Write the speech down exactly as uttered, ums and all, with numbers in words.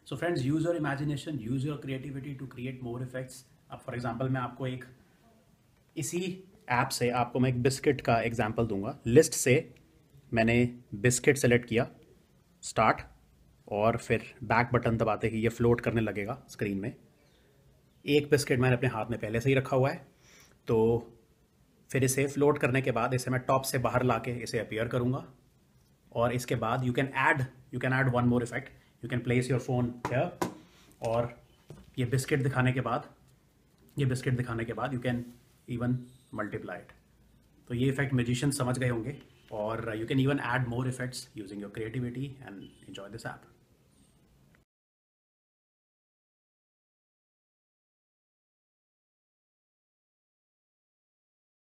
So friends, use your imagination, use your creativity to create more effects. अब for example मैं आपको एक इसी ऐप से आपको मैं एक बिस्किट का एग्जांपल दूंगा। लिस्ट से मैंने बिस्किट सेलेक्ट किया, स्टार्ट, और फिर बैक बटन दबाते ही ये फ्लोट करने लगेगा स्क्रीन में। एक बिस्किट मैंने अपने हाथ में पहले से ही रखा हुआ है, तो फिर इसे फ्लोट करने के बाद इसे मैं टॉप से बाहर लाके इसे अपीयर करूँगा, और इसके बाद you can add you can add one more effect. You can place your phone here, और ये बिस्किट दिखाने के बाद ये बिस्किट दिखाने के बाद you can even multiply it. तो ये इफेक्ट म्यूजिशियन समझ गए होंगे, और you can even add more effects using your creativity and enjoy this app.